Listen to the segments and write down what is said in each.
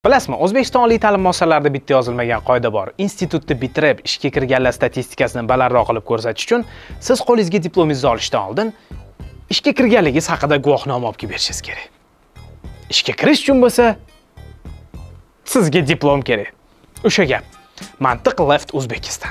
Bilasizmi, O'zbekiston oliy ta'lim muassasalarida bitta yozilmagan qoida bor. Institutni bitirib, ishga kirganlar statistikasini balandroq qilib ko'rsatish uchun siz qo'lingizga diplomingizni olishdan oldin ishga kirganligingiz haqida guvohnoma olib kelib berishingiz kerak. Ishga kirish uchun bo'lsa, sizga diplom kerak. O'sha gap. Mantiq Left Uzbekistan.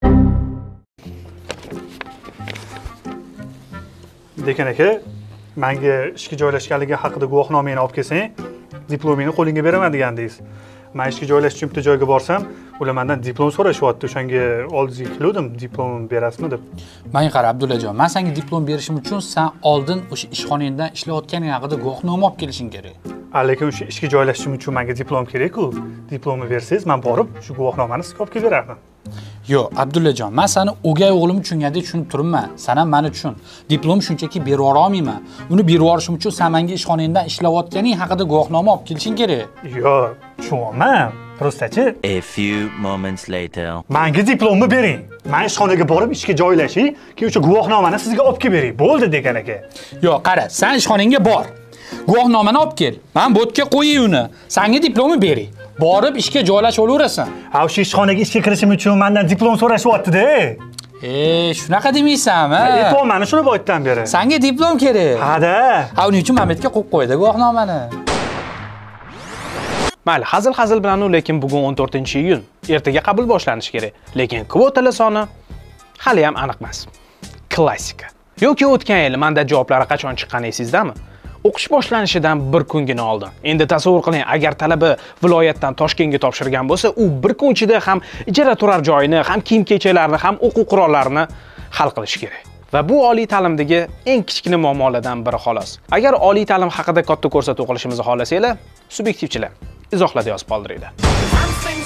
Dekan aka, menga ishga joylashganligi haqida guvohnomani olib kelsang, diplomingni qo'lingga beraman degandingiz. Men ishga joylashish uchun bitta joyga borsam, ular mendan diplom so'rashyapti. O'shanga oldingizga keldim, diplom berasizmi deb. Menga qara Abdullajon, men senga diplom berishim uchun sen oldin o'sha ishxonangda ishlayotganing haqida guvohnoma olib kelishing kerak. Lekin o'sha ishga joylashishim uchun menga diplom kerak-ku. Diplomni bersangiz, men borib shu guvohnomani sizga olib kelib berarman. Yo'q, Abdullajon, men seni o'gay o'g'lim tushungandek tushunib turibman. Sen ham meni tushun. Diplom shunchaki berib olmayman. Uni berib olishim uchun sen menga ishxonangdan ishlayotganing haqida guvohnoma olib kelishing kerak. Yo'q, tushunyapman. Prostachi. A few moments later. Menga diplomni bering. Men ishxonaga borib ishga joylashing, keyin o'sha guvohnomani sizga olib kelib beray. Bo'ldi degan aka. Yo'q, qara, sen ishxonangga bor. Guvohnomani olib kel. Men botga qo'yay uni. Senga diplomni beray. Borib ishga joylashib olaverasan. Ha, o'sha ishxonaga ishga kirishim uchun mendan diplom so'rashyapti-da. Shunaqa demaysanmi? Aytayapman, shuni boydan beri. Senga diplom kerak. Ha-da. Ha, uning uchun Mametga qo'yib qo'ydi guvohnomani. Mayli, hazil bilan lekin bugun 14-iyun. Ertaga qabul boshlanishi kerak. Lekin kvotalar soni hali ham aniq emas. Klassika. Yoki o'tgan yil manda javoblari qachon chiqqani esizdami? O'qish boshlanishidan bir kungina oldin. Endi tasavvur qiling, agar talaba viloyatdan Toshkentga topshirgan bo'lsa, u bir kun ichida ham ijara turar joyini, ham kiyim-kechaklarni, ham o'quv qurollarini hal qilish kerak. Va bu oliy ta'limdagi eng kichkina muammolardan biri xolos. Agar oliy ta'lim haqida katta ko'rsatuv qilishimizni xohlasanglar, subyektivchilar izohlarda yozib qoldiringlar.